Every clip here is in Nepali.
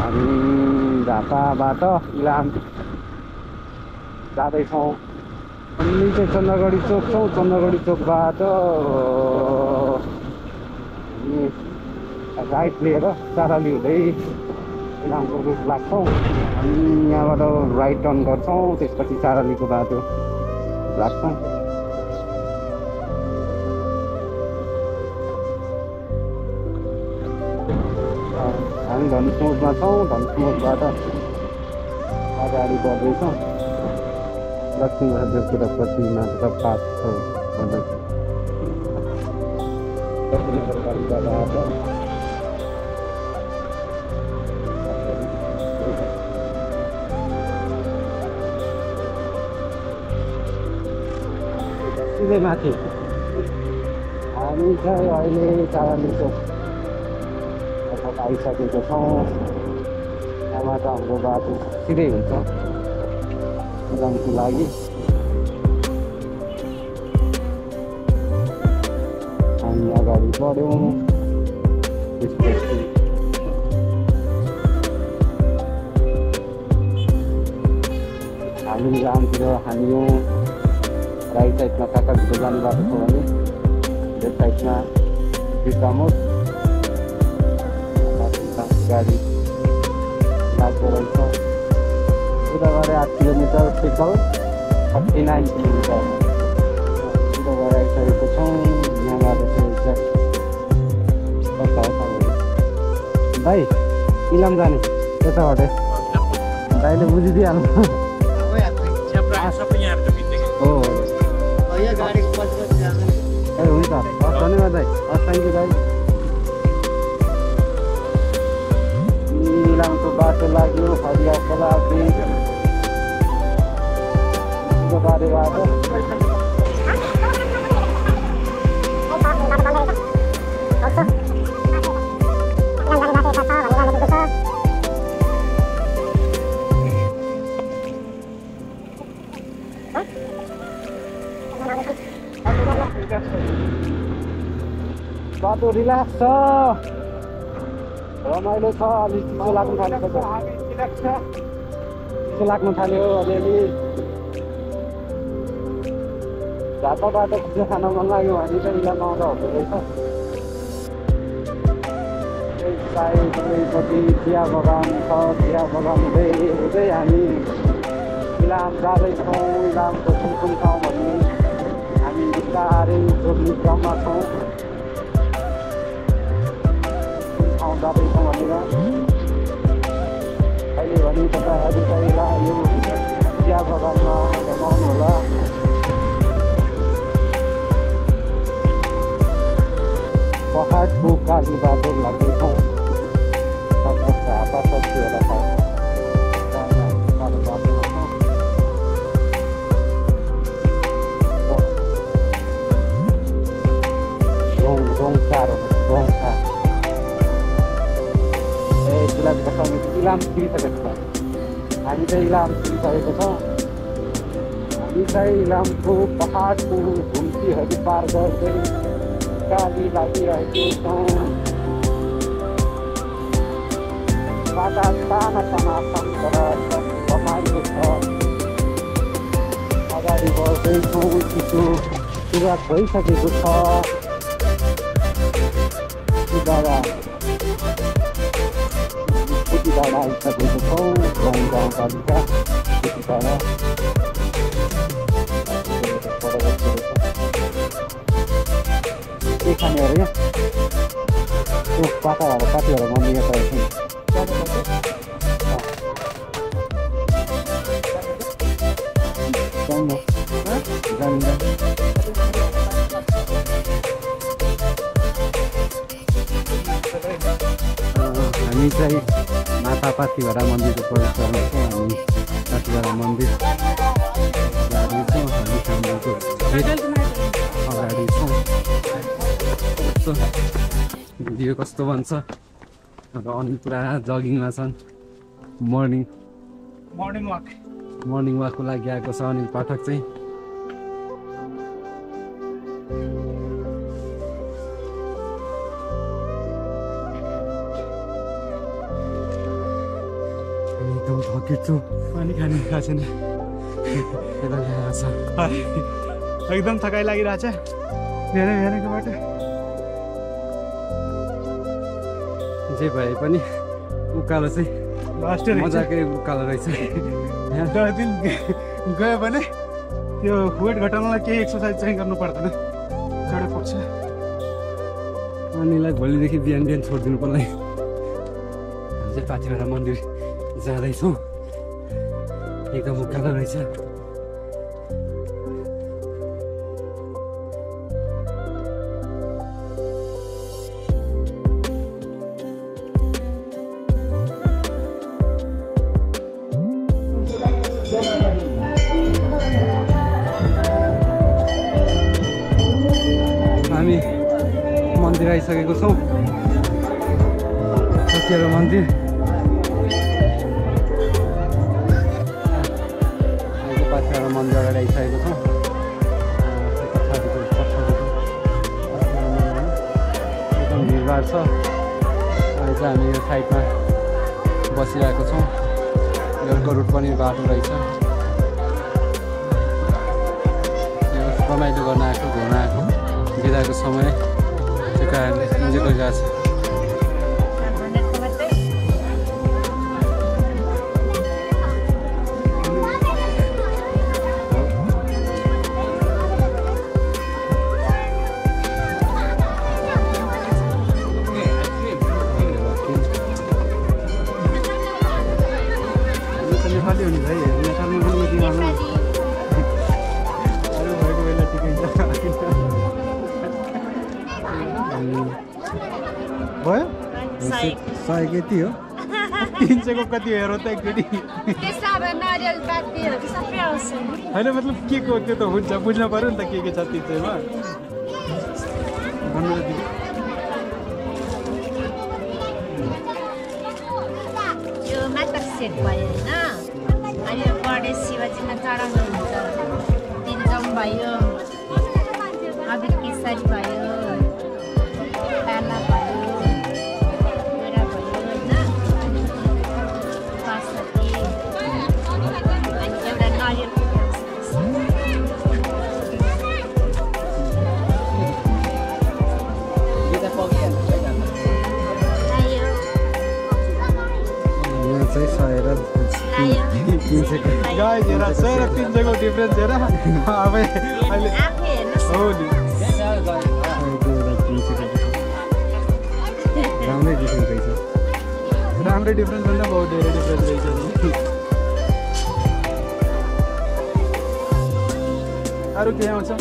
हामी झापाबाट इलाम जाँदैछौँ। हामी चाहिँ चन्द्रगढी चोक छौँ। चन्द्रगढी चोकबाट राइट लिएर चाराली हुँदै इलामको रुट लाग्छौँ। हामी यहाँबाट राइट टर्न गर्छौँ, त्यसपछि चारालीको बाटो लाग्छौँ। हामी धनुषमोडमा छौँ। धनुषमोडबाट अगाडि बढ्दैछौँ। लक्ष्मीबहादुरको र प्रतिमाको पास छ नगरपालिकाबाट सिधै माथि हामी चाहिँ अहिले चाराली चोक आइसकेको छौँ। यहाँबाट हाम्रो बाटो सिधै हुन्छ इलामको लागि। हामी अगाडि बढ्यौँ। त्यसपछि हामी इलामतिर हान्यौँ। राइट साइडमा काकाभित्र जाने बाटो छ भने लेफ्ट साइडमा बिर्कामोड गाडी लाग्दो रहेछ। उता गएर 8 किलोमिटर टोटल 39 किलोमिटर उता गएर आइसकेको छौँ। यहाँबाट चाहिँ एक्ज्याक्ट कता हो भाइ इलाम जाने त्यताबाट दाइले बुझिदिइहाल्नु। हो ए हुन्छ धन्यवाद दाइ। थ्याङ्क यू दाइ। इलामको बाटो लाग्यो हरिया खोला ब्रिजको बारेबाट। बाटो रिल्याक्स छ, रमाइलो छ। अलिक चिसो लाग्नु थालेको छ। चिसो लाग्नु थाल्यो अलिअलि। झापाबाट चिसो खान मन लाग्यो भने चाहिँ इलाम आउँदा हुँदो रहेछ। दुईपट्टि चिया बगान छ। चिया बगान हुँदै हुँदै हामी इलाम जाँदैछौँ। इलामको कुन कुन ठाउँ भन्ने हामी बिस्तारै जोड्ने क्रममा छौँ। जाँदैछौँ भनेर अहिले भने तपाईँहरू चाहिँ यो चिया बगानमा रमाउनु होला। पहाडको काली बाटो लाग्दैछौँ। झापा सक्छु होला इलाम छिरिसकेको छ। हामी चाहिँ इलाम छिरिसकेको छौँ। हामी चाहिँ इलामको पहाडको घुम्तीहरू पार गर्दै गाडी लागिरहेको छौँ। बाटा साना साना तर रमाइलो छ। अगाडि बढ्दैछौँ। चिसो सुरुवात भइसकेको छ। डाँडा आइसकेको छौँ। गाउँपालिका त्यति डाँडा के खाने अरे यहाँ त्यो पाताहरू काटीहरू मन्दिर रहेछ। हामी चाहिँ माता पाथिभरा मन्दिरको प्रवेश गर्नेछौँ। हामी पाथिभरा मन्दिर जाँदैछौँ। हामी सामनेको अगाडि छौँ। भिडियो कस्तो बन्छ र अनि पुरा जगिङमा छन्। मर्निङ वाकको लागि आएको छ अनिल पाठक चाहिँ। एकदम थकित छु पानी खाने खाएको छैन एकदम थकाइ लागिरहेछ बिहानको बाटो जे भए पनि उकालो चाहिँ मजाकै उकालो रहेछ दस दिन गयो भने त्यो वेट घटाउनलाई केही एक्सर्साइज चाहिँ गर्नु पर्दैन चढे पुग्छ अनिलाई भोलिदेखि बिहान बिहान छोडिदिनु पर्ला हामी चाहिँ पाथिभरा मन्दिर जाँदैछौँ एकदम उकालो रहेछ हामी मन्दिर आइसकेको छौँ पाथिभरा मन्दिर पाथिभरा मन्दिर अगाडि आइसकेको छौँ एकदम भिडभाड छ अहिले चाहिँ हामी यो साइडमा बसिरहेको छौँ अर्को रुट पनि बाटो रहेछ रमाइलो गर्न आएको घुम्न आएको बिदाको समय त्यो कारणले इन्जोय गरिरहेको छ नेपाली हुने भाइ नेपाली अरू भएको बेला ठिकै छ भयो 100 कति हो 300 को कति हेर त एकचोटि होइन मतलब के को त्यो त हुन्छ बुझ्नु पर्यो नि त के छ 300 मा भन्नु त दिदी यो मात्र सेट भयो हैन अनि यो गणेश शिवजीमा चढाउनु हुन्छ तिनजम भयो अबिर केसरी भयो पाला भयो मेरा भयो हैन बासमती अनि एउटा नरिवल गाइस हेर 100 र 300 को डिफरेन्स हेर अब अहिले हो नि राम्रै डिफरेन्स रहेछ राम्रै डिफरेन्स भन्दा बहुत धेरै डिफरेन्स रहेछ अरू के आउँछ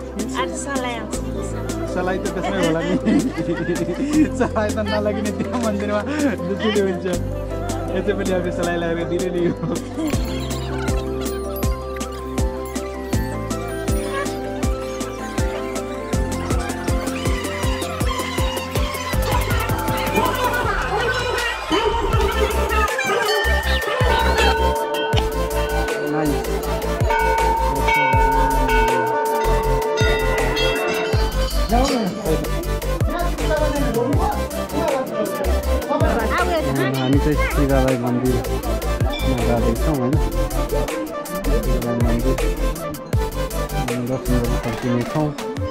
सलाई त त्यसमै होला नि सलाई त नलागिने त्यो मन्दिरमा दुखिलो हुन्छ यतै पनि अब सलाई लगाएर दिने नि हो हामी चाहिँ शिवालय मन्दिर जाँदैछौँ होइन शिवालय मन्दिर दर्शन गर्न फर्किनेछौँ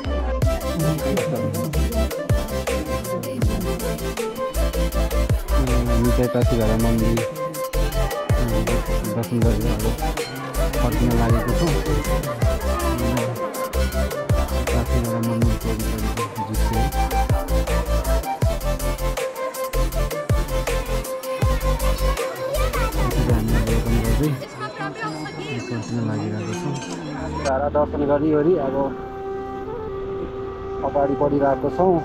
हामी चाहिँ पाथिभरा मन्दिर दर्शन गरेर अब फर्किन लागेको छौँ पाथिभरा मन्दिरको दृश्य लागिरहेको छौँ धारा दर्शन गरिवरी अब अगाडि बढिरहेको छौँ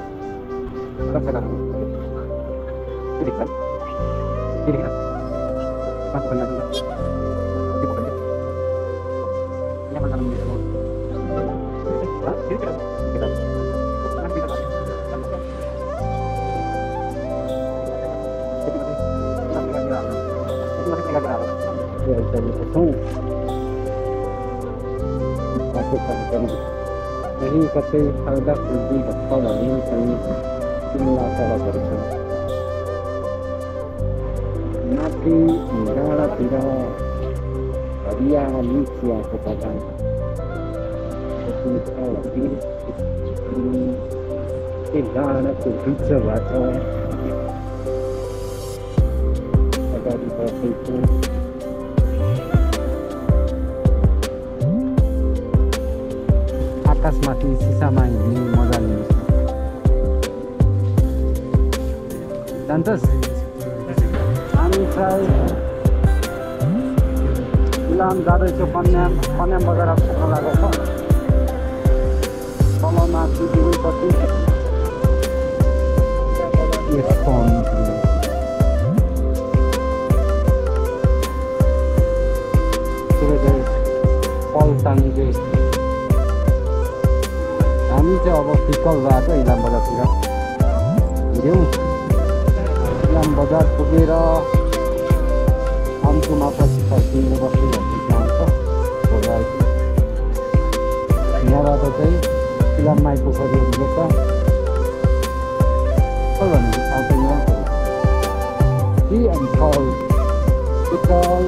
यही कतै फाल्दा फुल्दी भत्ता भने पनि तिमीलाई सडकहरू छन् नाप्के माथि डाँडातिर हरियाली चियाको बगान डाँडाको वृक्षबाट अगाडि बसेको आकाशमाथि सिसामा हिँड्ने मजा लिनुहोस् जान्छस् हामी चाहिँ इलाम जाँदैछु कन्याम बजार पुग्न लागेको छ तलमाथि दुईपट्टि पल्साङको हामी चाहिँ अब फिकल गएको इलाम बजारतिर हिँड्यौँ इलाम बजार पुगेर अन्तिममा पछि फर्किने बस्दै जान्छ यहाँबाट चाहिँ इलाम आइपुग्यो त भनेको ठाउँ चाहिँ यहाँ टी एन्ड कल पिकल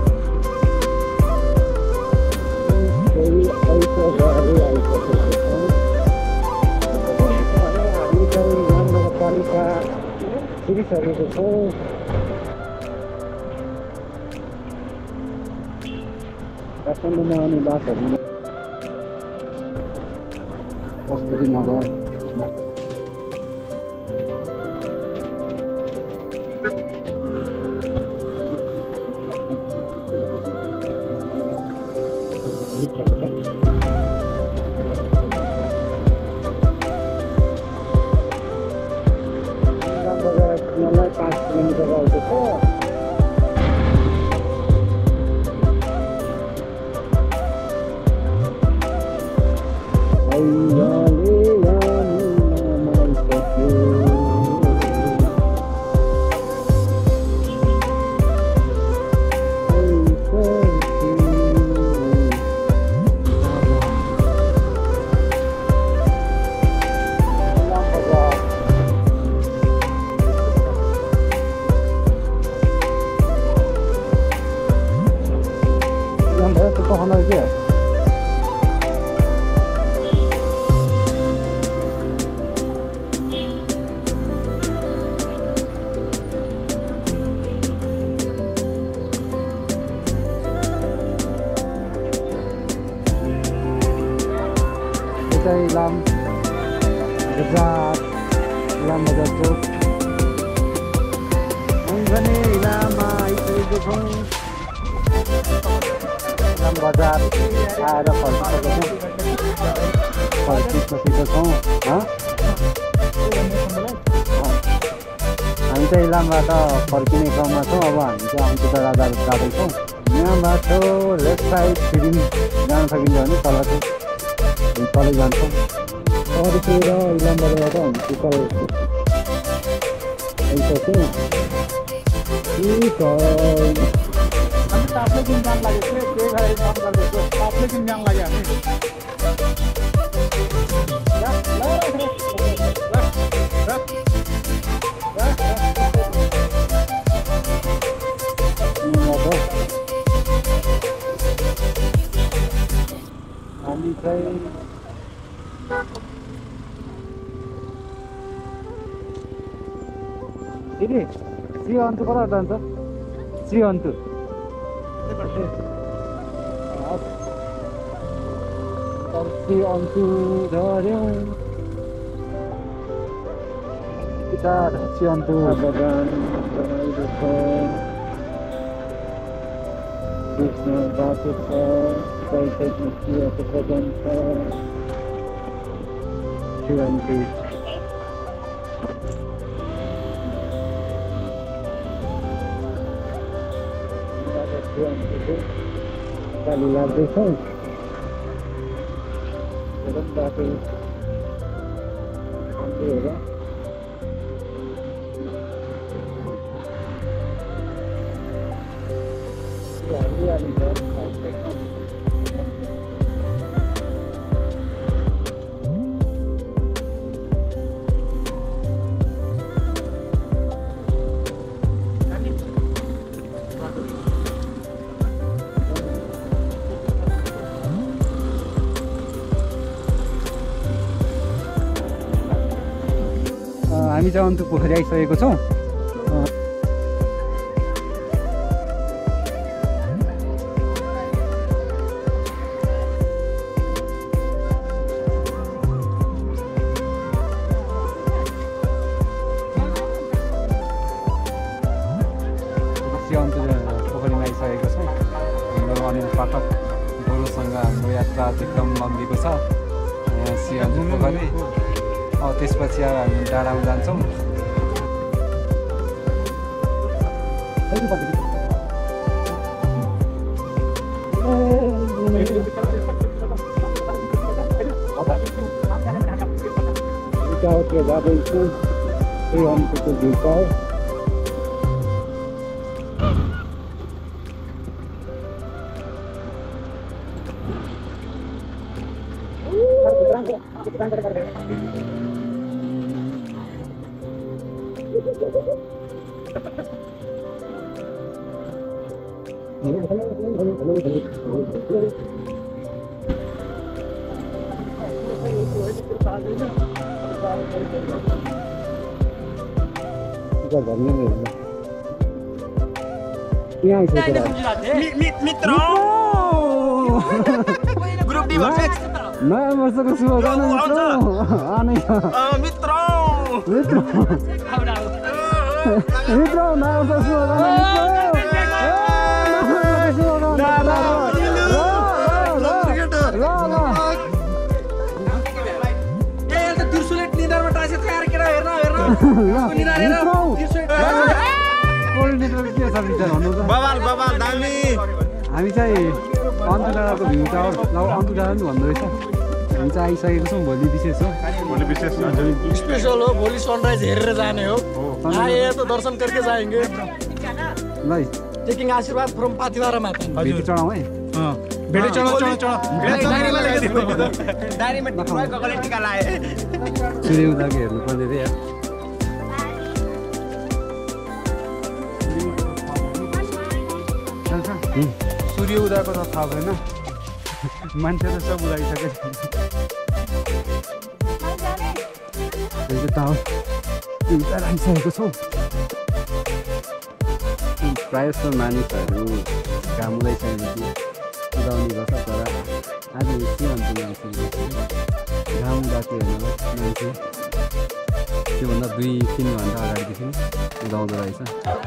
हामी चाहिँ नगरपालिका पुगिसकेको छौँ काठमाडौँमा आउने बाटोहरू कस्तुरी नगर बजार 5 किलोमिटर आउँछ इलाम बजार चौक हुन्छ नि इलाममा आइसकेको छौँ इलाम बजार आएर फर्किसकेको छौँ हामी चाहिँ इलामबाट फर्किने क्रममा छौँ अब हामी चाहिँ अन्तिम जाँदैछौँ यहाँबाट लेफ्ट साइड फेरि जान सकिन्छ भने तल चाहिँ तलै जान्छौँ अरूतिर इलाम बजारबाट हामी पिकल आइसक्यौँ आपले किन जान लागेको थियो त्यही भएर काम गर्दैछु आपले किन जान लाग्यो हामी हामी चाहिँ दिदी श्री अन्तु कता जान्छ श्री अन्तु श्री अन्तु झऱ्यौँ श्री अन्तु बगान कृष्ण बाटो छ साइडमा चियाको बगान छ श्री अन्तु पानी लाग्दैछ बाटो हरियाली छ हामी चाहिँ अन्तु पोखरी आइसकेको छौँ। अन्तु पोखरीमा आइसकेको छौँ। हाम्रो अनिल पाठक गोरुसँग हाम्रो यात्रा एकदम लम्बीको छ। सिअन्तु पोखरी त्यसपछि अब हामी डाँडामा जान्छौँ। जाँदैछु त्यही अन्तको भ्यू पाओ। नयाँ वर्षको शुभकामना मित्र नयाँ वर्षको हामी चाहिँ अन्तु डाँडाको भ्यू टावर अन्तु डाँडा पनि भन्दो रहेछ। हामी चाहिँ आइसकेको छौँ। भोलि विशेष हो, भोलि विशेष स्पेशल हो। भोलि सनराइज हेरेर जाने हो। आए तो दर्शन करके जाएंगे। ल टेकिङ आशीर्वाद फ्रम पाथिभरा माता। भेटी चढाउँ है। भेटी चढाउँ सूर्य उदाको हेर्नु पर्ने रे यार। सूर्य उदाको त थाहा भएन, मान्छे त सब उदाइसक्यो। टावर आइसकेको छौँ। प्रायः जस्तो मानिसहरू घाम उदाइसकेपछि उदाउने गर्छ, तर आज के भन्छ मान्छेले घाम उदाएको हेर्नु मान्छे त्योभन्दा 2-3 घन्टा अगाडिदेखि उदाउँदो रहेछ।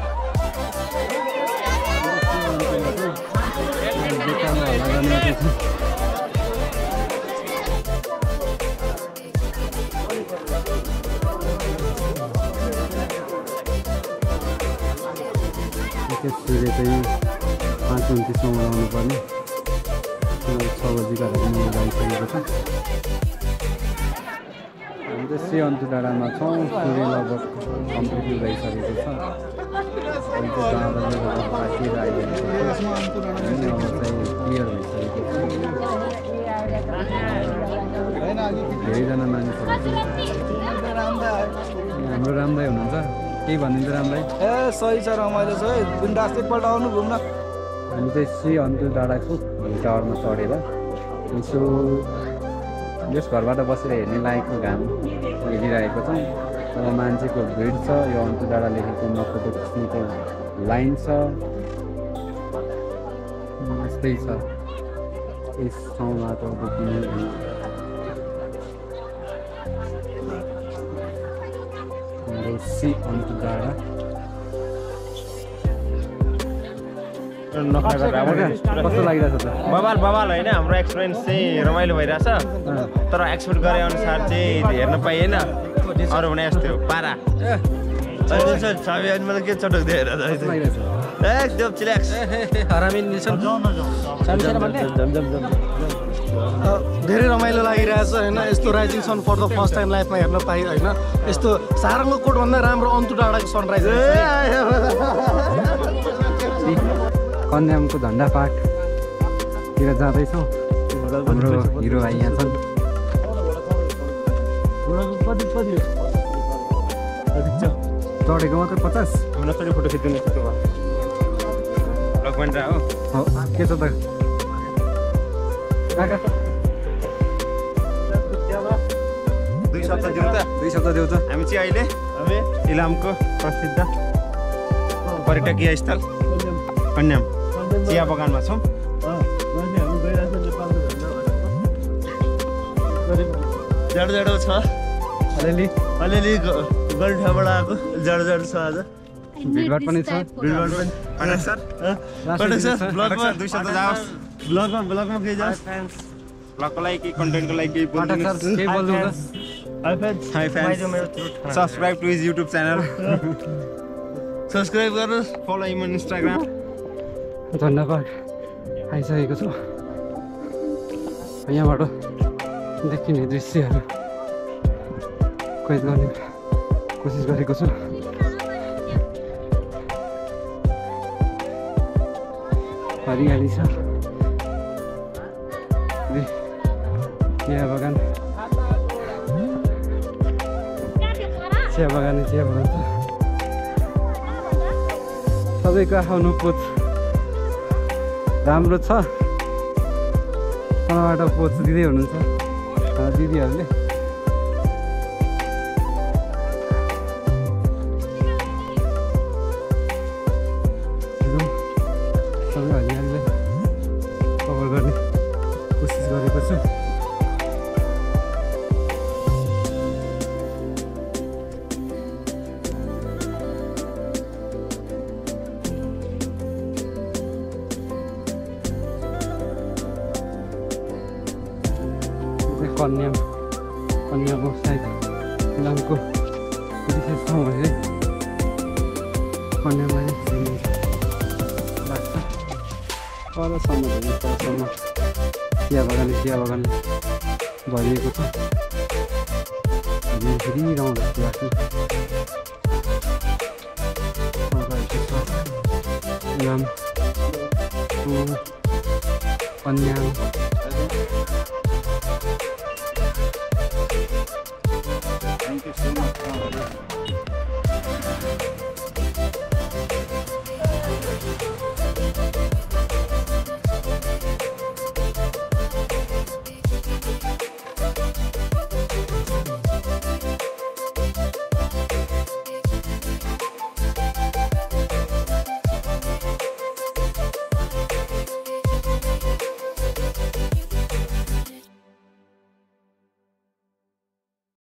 सूर्य चाहिँ 5:29 उदाउनु पर्ने। 6 बजीका उदाइसकेको छ। हामी चाहिँ सिअन्तु डाँडामा छौँ। सूर्य लगभग कम्प्लिटली उदाइसकेको छ। पाकेर आइरहेको छ। अब चाहिँ क्लियर भइसकेको छ। धेरैजना मानिसहरू हाम्रो रामदाई हुनुहुन्छ। केही भनिदिन्छ रामदाई? सही छ, रमाइलो छ है। बिन्दास एकपल्ट आउनु घुम्न। हामी चाहिँ सिअन्तु डाँडाको टावरमा चढेर यसो यस घरबाट बसेर हेर्ने लायकको घाम हेरिरहेको छौँ। अब मान्छेको भिड छ। यो अन्तु डाँडा लेखेकोमा फोटो खिच्नुको लाइन छ। यस्तै छ यस ठाउँमा त सिअन्तु डाँडा। कस्तो लागिरहेछ त? बवाल होइन। हाम्रो एक्सपिरियन्स चाहिँ रमाइलो भइरहेछ, तर एक्सपेक्ट गरे अनुसार चाहिँ हेर्न पाइएन। अरू भने यस्तो पारा मतलब के चटक दिएर एकदम चिल्याक्स धेरै रमाइलो लागिरहेछ होइन। यस्तो rising sun for the first time लाइफमा हेर्न पाएँ होइन। यस्तो सारङ्गकोटभन्दा राम्रो अन्तु डाँडाको सनराइज। कन्यामको झन्डा पाठतिर जाँदैछौँ। हाम्रो हिरो भाइ यहाँ छन्। चढेको मात्रै 50। फोटो खिच्दिनु हो के छ त काका? 2 2 शब्द दिउँ त 2 शब्द देऊ त हामी चाहिँ अहिले इलामको प्रसिद्ध पर्यटकीय स्थल कन्याम चिया बगानमा छौँ जाडो छ अलिअलि गल्ठाबाट आएको जाडो छ आज भिडभाड पनि छ ब्लगमा 2 शब्द जाओस् ब्लगमा के जाओस् ब्लगको लागि केही कन्टेन्टको लागि केही पाठक सर के बोल्नु त hi fans subscribe to his YouTube channel subscribe गर्नुहोस् फलो हिम अन इन्स्टाग्राम धन्यवाद आइसकेको छु यहाँबाट देखिने दृश्यहरू कैद गर्ने कोसिस गरेको छु हरियाली छ चिया बगान चिया बगान छ सबैको आफ्नो पोच राम्रो छ तलबाट पोच दिँदै हुनुहुन्छ दिदीहरूले सबै हरियालीलाई कभर गर्ने कोसिस गरेको छु कन्याम सायद इलामको विशेष ठाउँ भने कन्यामलाई लाग्छ तलसम्म झन् तलसम्म चिया बगान भरिएको छ फेरि रमाउनु लाग्छ इलाम कन्याम